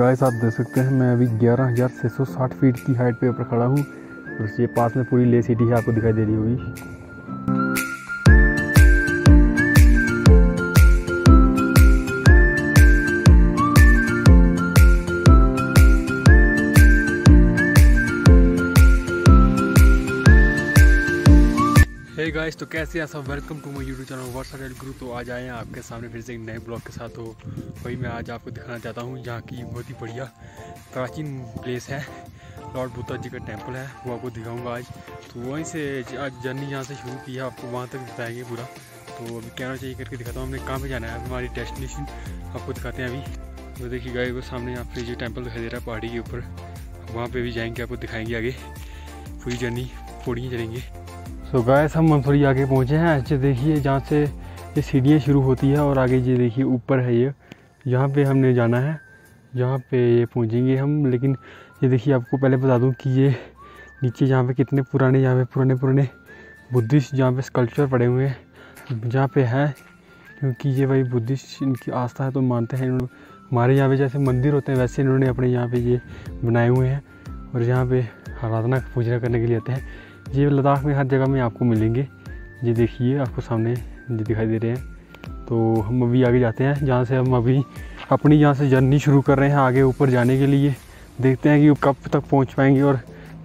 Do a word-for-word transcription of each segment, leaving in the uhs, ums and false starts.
Guys आप देख सकते हैं मैं अभी ग्यारह हज़ार छः सौ साठ फीट की हाइट पे ऊपर खड़ा हूँ और ये पास में पूरी ले सिटी है, आपको दिखाई दे रही होगी। हे गाइस, तो कैसे हैं सब, welcome to my YouTube channel Versatile Guru. तो आज आए हैं आपके सामने फिर से एक नए ब्लॉग के साथ। तो वही मैं आज आपको दिखाना चाहता हूँ, जहाँ की बहुत ही बढ़िया प्राचीन प्लेस है, लॉर्ड बुद्धा जी का टेंपल है, वो आपको दिखाऊंगा आज। तो वहीं से आज जर्नी यहाँ से शुरू की है, आपको वहाँ तक दिखाएंगे पूरा। तो अभी कहना चाहिए करके दिखाता हूँ हमने कहाँ पर जाना है, हमारी डेस्टिनेशन आपको दिखाते हैं अभी। तो देखिए गाइस, वो सामने आपको जो टेम्पल दिखाई दे रहा है पहाड़ी के ऊपर, वहाँ पर भी जाएँगे, आपको दिखाएँगे आगे पूरी जर्नी, पौड़ियाँ चलेंगे। तो गाइस हम थोड़ी आगे पहुँचे हैं। अच्छे देखिए जहाँ से ये सीढ़ियाँ शुरू होती है और आगे ये देखिए ऊपर है, ये यहाँ पे हमने जाना है, जहाँ पे ये पहुँचेंगे हम। लेकिन ये देखिए आपको पहले बता दूँ कि ये नीचे जहाँ पे कितने पुराने यहाँ पे पुराने पुराने बुद्धिस्ट जहाँ पे स्कल्पचर पड़े हुए हैं जहाँ पे हैं, क्योंकि ये वही बुद्धिस्ट इनकी आस्था है तो मानते हैं। हमारे यहाँ पर जैसे मंदिर होते हैं वैसे इन्होंने अपने यहाँ पर ये बनाए हुए हैं और यहाँ पर आराधना पूजा करने के लिए आते हैं। ये लद्दाख में हर जगह में आपको मिलेंगे। ये देखिए आपको सामने ये दिखाई दे रहे हैं। तो हम अभी आगे जाते हैं, जहाँ से हम अभी अपनी यहाँ से जर्नी शुरू कर रहे हैं आगे ऊपर जाने के लिए। देखते हैं कि कब तक पहुँच पाएंगे और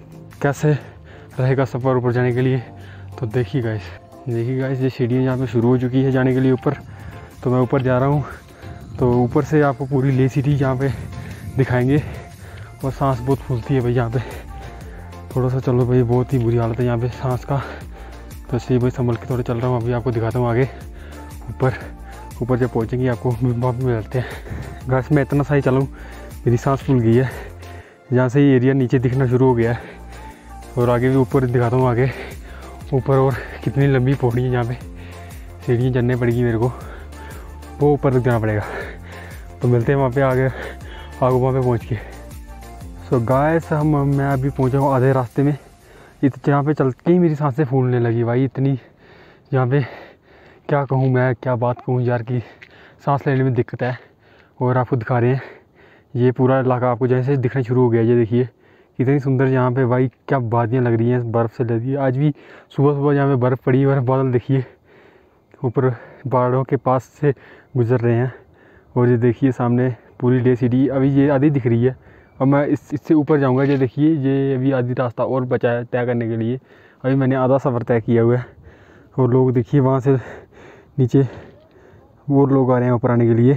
कैसे रहेगा सफ़र ऊपर जाने के लिए। तो देखिए गाइस, देखिए गाइस ये सीढ़ियाँ यहाँ पे शुरू हो चुकी है जाने के लिए ऊपर। तो मैं ऊपर जा रहा हूँ, तो ऊपर से आपको पूरी ले सिटी यहाँ पर दिखाएँगे। और सांस बहुत फूलती है भाई यहाँ पर, थोड़ा सा चलो भाई, बहुत ही बुरी हालत है यहाँ पे सांस का। तो इसलिए भाई संभल के थोड़ा चल रहा हूँ। अभी आपको दिखाता हूँ आगे ऊपर ऊपर जब पहुँचेंगे आपको वहाँ पे मिलते हैं। घास में इतना सा ही चलूँ, मेरी सांस फूल गई है। जहाँ से ये एरिया नीचे दिखना शुरू हो गया है और आगे भी ऊपर दिखाता हूँ आगे ऊपर और कितनी लंबी पौड़ी है। जहाँ पे सीढ़ियाँ चढ़ने पड़ेगी मेरे को, वो ऊपर तक जाना पड़ेगा। तो मिलते हैं वहाँ पर आगे आगे वहाँ पर पहुँच के। सो गाइस हम मैं अभी पहुंचा हूँ आधे रास्ते में। इत जहाँ पे चल के ही मेरी सांसें फूलने लगी भाई, इतनी यहाँ पे क्या कहूँ मैं, क्या बात कहूँ यार, कि सांस लेने में दिक्कत है। और आपको दिखा रहे हैं ये पूरा इलाका आपको जैसे दिखना शुरू हो गया। ये देखिए कितनी सुंदर यहाँ पे भाई, क्या वादियाँ लग रही हैं, बर्फ़ से लगी। आज भी सुबह सुबह यहाँ पे बर्फ़ पड़ी और बादल देखिए ऊपर पहाड़ों के पास से गुजर रहे हैं। और ये देखिए सामने पूरी डे सिटी अभी ये आधी दिख रही है और मैं इस इससे ऊपर जाऊंगा। ये देखिए ये अभी आधी रास्ता और बचा है तय करने के लिए। अभी मैंने आधा सफ़र तय किया हुआ है और लोग देखिए वहाँ से नीचे और लोग आ रहे हैं ऊपर आने के लिए।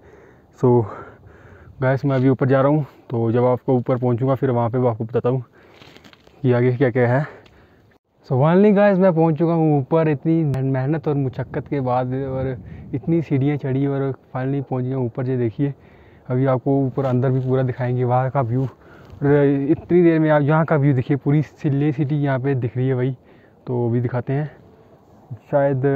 सो गाइस मैं अभी ऊपर जा रहा हूँ, तो जब आपको ऊपर पहुँचूँगा फिर वहाँ पे आपको बताता हूँ कि आगे क्या क्या है। सो फाइनली गाइस मैं पहुँच चुका हूँ ऊपर, इतनी मेहनत और मुशक्क़त के बाद और इतनी सीढ़ियाँ चढ़ी और फाइनली पहुँच गया ऊपर। ये देखिए अभी आपको ऊपर अंदर भी पूरा दिखाएंगे वहाँ का व्यू। और इतनी देर में आप यहाँ का व्यू देखिए, पूरी ले सिटी यहाँ पे दिख रही है भाई। तो अभी दिखाते हैं, शायद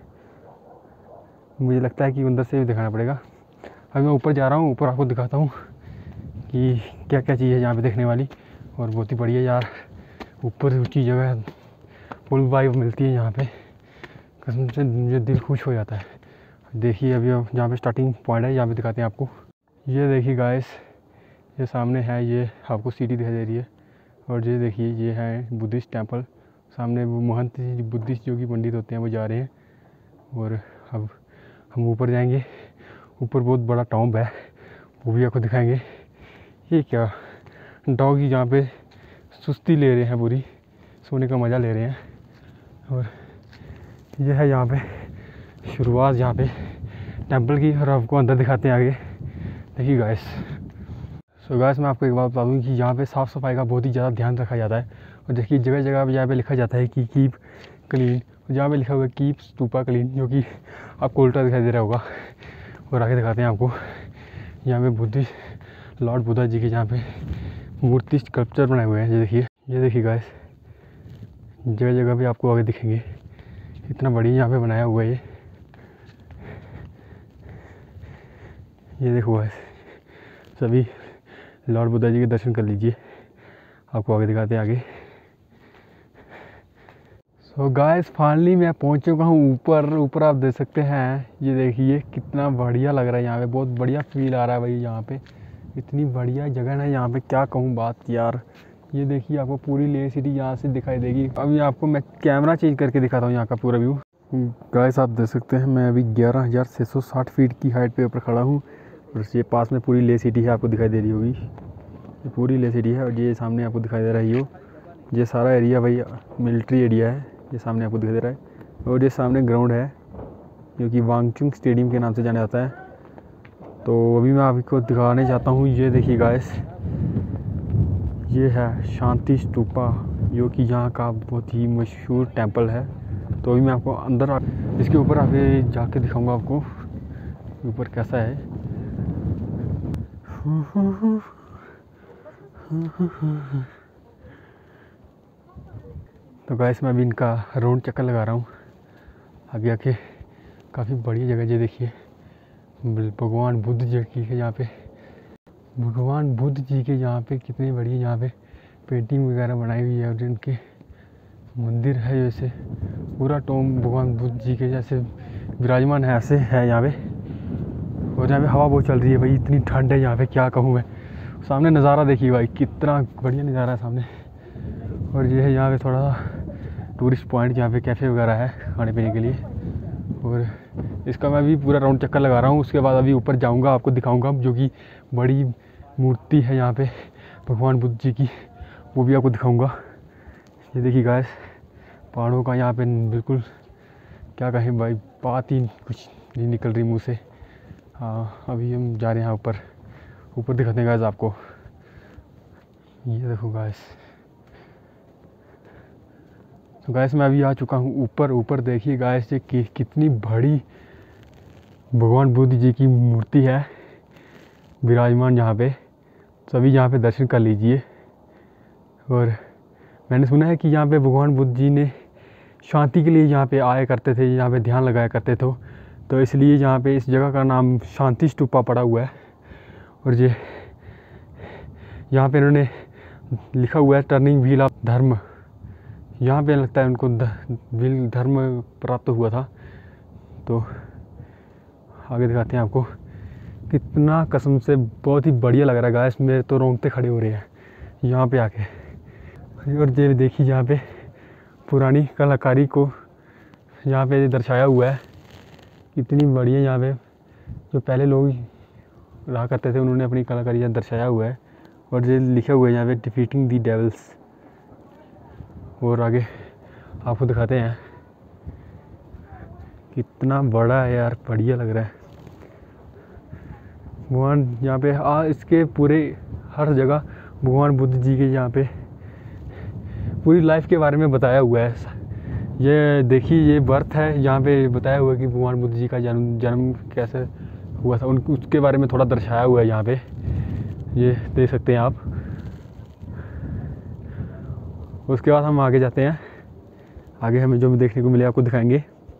मुझे लगता है कि अंदर से भी दिखाना पड़ेगा। अभी मैं ऊपर जा रहा हूँ, ऊपर आपको दिखाता हूँ कि क्या क्या चीज़ है यहाँ पे देखने वाली। और बहुत ही बढ़िया यार, ऊपर ऊँची जगह है, फुल वाइब मिलती है यहाँ पे, कसम से मुझे दिल खुश हो जाता है। देखिए अभी जहाँ पे स्टार्टिंग पॉइंट है यहाँ पे दिखाते हैं आपको। ये देखिए गाइस, ये सामने है, ये आपको सिटी दिखाई दे रही है। और ये देखिए ये है बुद्धिस्ट टेंपल। सामने वो महंत बुद्धिस्ट जो कि पंडित होते हैं वो जा रहे हैं। और अब हम ऊपर जाएंगे, ऊपर बहुत बड़ा टॉम्ब है, वो भी आपको दिखाएंगे। ये क्या डॉगी जहाँ पे सुस्ती ले रहे हैं, पूरी सोने का मज़ा ले रहे हैं। और ये है यहाँ पे शुरुआत यहाँ पे टेंपल की, और आपको अंदर दिखाते हैं आगे। देखिए गाइस, सो गाइस मैं आपको एक बात बता दूँ कि यहाँ पे साफ़ सफाई का बहुत ही ज़्यादा ध्यान रखा जाता है। और देखिए जगह जगह पे यहाँ पे लिखा जाता है कि कीप क्लीन, जहाँ पे लिखा हुआ है कीप स्तूपा क्लीन, जो कि आपको उल्टा दिखाई दे रहा होगा। और आगे दिखाते हैं आपको, यहाँ पे बुद्धिस्ट लॉर्ड बुद्धा जी के यहाँ पे मूर्ति स्कल्पचर बनाए हुए हैं। ये देखिए ये देखिए गाइस, जगह जगह पे आपको आगे दिखेंगे, इतना बढ़िया यहाँ पे बनाया हुआ है। ये ये देखो गाइस, सभी लॉर्ड बुद्धा जी के दर्शन कर लीजिए, आपको आगे दिखाते हैं आगे। सो गाइस फाइनली मैं पहुंच चुका हूँ ऊपर। ऊपर आप देख सकते हैं, ये देखिए कितना बढ़िया लग रहा है यहाँ पे, बहुत बढ़िया फील आ रहा है भाई यहाँ पे। इतनी बढ़िया जगह है यहाँ पे, क्या कहूँ बात यार। ये देखिए आपको पूरी लेह सिटी यहाँ से दिखाई देगी। अभी आपको मैं कैमरा चेंज करके दिखाता हूँ यहाँ का पूरा व्यू। गाइस आप देख सकते हैं मैं अभी ग्यारह हज़ार छः सौ साठ फीट की हाइट पे ऊपर खड़ा हूँ और ये पास में पूरी लेह सिटी है, आपको दिखाई दे रही होगी। ये पूरी लेह सिटी है और ये सामने आपको दिखाई दे रहा है। यो ये सारा एरिया भाई मिलिट्री एरिया है, ये सामने आपको दिखाई दे रहा है। और ये सामने ग्राउंड है जो कि वांगचुंग स्टेडियम के नाम से जाना जाता है। तो अभी मैं आपको दिखाने चाहता हूँ। ये देखिए गाइस, ये है शांति स्तूपा जो कि यहाँ का बहुत ही मशहूर टेंपल है। तो अभी मैं आपको अंदर आ, इसके ऊपर आके जाके दिखाऊंगा आपको ऊपर कैसा है। तो गाइस मैं अभी इनका राउंड चक्कर लगा रहा हूँ। आगे आके काफ़ी बढ़िया जगह ये देखिए, भगवान बुद्ध जी की है यहाँ पे। भगवान बुद्ध जी के यहाँ पे कितनी बढ़िया यहाँ पे पेंटिंग वगैरह बनाई हुई है और जिनके मंदिर है जैसे पूरा टॉम भगवान बुद्ध जी के जैसे विराजमान है, ऐसे है यहाँ पे। और यहाँ पे हवा बहुत चल रही है भाई, इतनी ठंड है यहाँ पे क्या कहूँ मैं। सामने नज़ारा देखिए भाई, कितना बढ़िया नज़ारा है सामने। और ये है यहाँ पे थोड़ा टूरिस्ट पॉइंट जहाँ पे कैफ़े वगैरह है खाने पीने के लिए। और इसका मैं भी पूरा राउंड चक्कर लगा रहा हूँ। उसके बाद अभी ऊपर जाऊँगा, आपको दिखाऊँगा जो कि बड़ी मूर्ति है यहाँ पे भगवान बुद्ध जी की, वो भी आपको दिखाऊँगा। ये देखिए गाइस पहाड़ों का यहाँ पे बिल्कुल क्या कहें भाई, बात ही कुछ नहीं निकल रही मुँह से। हाँ अभी हम जा रहे हैं ऊपर, ऊपर दिखाते हैं गाइस आपको। ये देखो गाइस, तो गाइस मैं अभी आ चुका हूँ ऊपर। ऊपर देखिए गाइस ये कि, कितनी बड़ी भगवान बुद्ध जी की मूर्ति है विराजमान यहाँ पे। सभी यहाँ पे दर्शन कर लीजिए। और मैंने सुना है कि यहाँ पे भगवान बुद्ध जी ने शांति के लिए यहाँ पे आया करते थे, यहाँ पे ध्यान लगाया करते थे। तो इसलिए यहाँ पे इस जगह का नाम शांति स्तूपा पड़ा हुआ है। और ये यहाँ पे इन्होंने लिखा हुआ है टर्निंग व्हील ऑफ धर्म। यहाँ पे लगता है उनको व्हील धर्म प्राप्त हुआ था। तो आगे दिखाते हैं आपको, कितना कसम से बहुत ही बढ़िया लग रहा है गाइस। मेरे तो रोंगटे खड़े हो रहे हैं यहाँ पे आके। और ये देखिए यहाँ पे पुरानी कलाकारी को यहाँ पे दर्शाया हुआ है, कितनी बढ़िया। यहाँ पे जो पहले लोग रहा करते थे उन्होंने अपनी कलाकारी यहाँ दर्शाया हुआ है। और ये लिखा हुआ है यहाँ पे डिफीटिंग दी डेविल्स। और आगे आपको दिखाते हैं, कितना बड़ा है यार, बढ़िया लग रहा है। भगवान यहाँ पे आ इसके पूरे हर जगह भगवान बुद्ध जी के यहाँ पे पूरी लाइफ के बारे में बताया हुआ है। ये देखिए ये बर्थ है, यहाँ पे बताया हुआ है कि भगवान बुद्ध जी का जन्म जन्म कैसे हुआ था, उन उसके बारे में थोड़ा दर्शाया हुआ है यहाँ पे, ये देख सकते हैं आप। उसके बाद हम आगे जाते हैं, आगे हमें जो भी देखने को मिले आपको दिखाएंगे।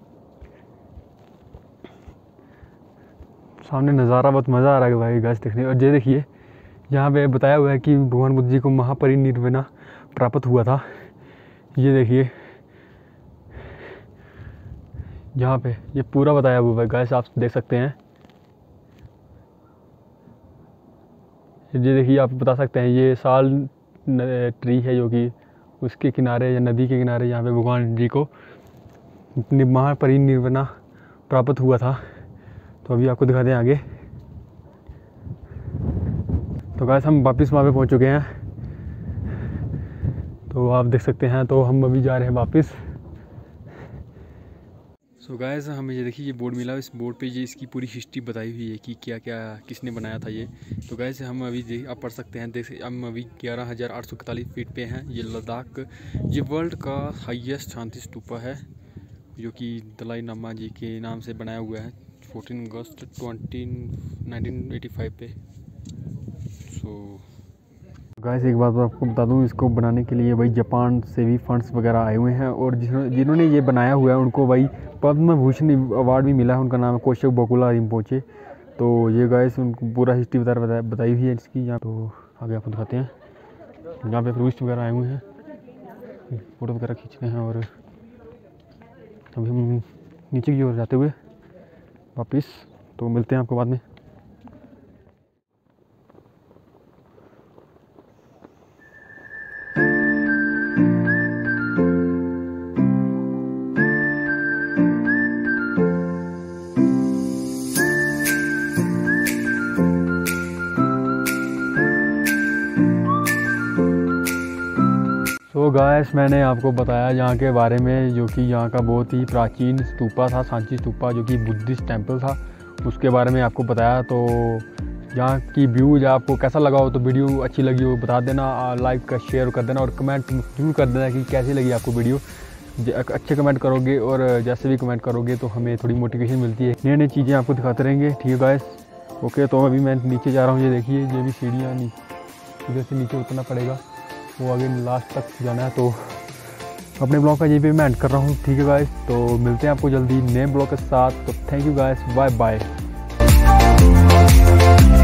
सामने नज़ारा बहुत मज़ा आ रहा है भाई गाइस देखने। और ये देखिए यहाँ पे बताया हुआ है कि भगवान बुद्ध जी को महापरिनिर्वाण प्राप्त हुआ था। ये देखिए यहाँ पे ये पूरा बताया हुआ है गाइस, आप देख सकते हैं। ये देखिए आप बता सकते हैं, ये साल ट्री है जो कि उसके किनारे या नदी के किनारे यहाँ पे भगवान जी को महापरिनिर्वाण प्राप्त हुआ था। तो अभी आपको दिखाते हैं आगे। तो गाइस हम वापस वहाँ पे पहुँच चुके हैं, तो आप देख सकते हैं। तो हम अभी जा रहे हैं वापस। सो so गाइस हमें ये देखिए ये बोर्ड मिला, इस बोर्ड पे ये इसकी पूरी हिस्ट्री बताई हुई है कि क्या क्या किसने बनाया था ये। तो गाइस हम अभी देख आप पढ़ सकते हैं, देख हम अभी ग्यारह हज़ार आठ सौ इकतालीस फीट पे हैं। ये लद्दाख, ये वर्ल्ड का हाईएस्ट शांति स्तूपा है जो कि दलाई लामा जी के नाम से बनाया हुआ है चौदह अगस्त ट्वेंटी नाइनटीन एटी फाइव पे। सो गाइस एक बात आपको बता दूं, इसको बनाने के लिए भाई जापान से भी फंड्स वगैरह आए हुए हैं। और जिन्होंने ये बनाया हुआ है उनको भाई पद्म भूषण अवार्ड भी मिला है। उनका नाम है कोशक बकुला रिम्पोचे। तो ये गाइस उनको पूरा हिस्ट्री बता बताई बताई हुई है इसकी यहाँ। तो आगे आपको दिखाते हैं, यहाँ पे टूरिस्ट वगैरह आए हुए हैं, फ़ोटो वगैरह खींच रहे हैं। और अभी हम नीचे की ओर जाते हुए वापस, तो मिलते हैं आपको बाद में। तो गाइस मैंने आपको बताया यहाँ के बारे में, जो कि यहाँ का बहुत ही प्राचीन स्तूपा था, सांची स्तूपा, जो कि बुद्धिस्ट टेंपल था, उसके बारे में आपको बताया। तो यहाँ की व्यूज आपको कैसा लगा हो, तो वीडियो अच्छी लगी हो बता देना, लाइक का शेयर कर देना और कमेंट जरूर कर देना कि कैसी लगी आपको वीडियो। अच्छे कमेंट करोगे और जैसे भी कमेंट करोगे तो हमें थोड़ी मोटिवेशन मिलती है, नई नई चीज़ें आपको दिखाते रहेंगे। ठीक है गाइस, ओके। तो अभी मैं नीचे जा रहा हूँ, ये देखिए ये भी सीढ़ियाँ, इधर से नीचे उतरना पड़ेगा, वो आगे लास्ट तक जाना है। तो अपने ब्लॉग का ये भी मैं एंड कर रहा हूँ। ठीक है गाइस, तो मिलते हैं आपको जल्दी नए ब्लॉग के साथ। तो thank you guys, bye bye.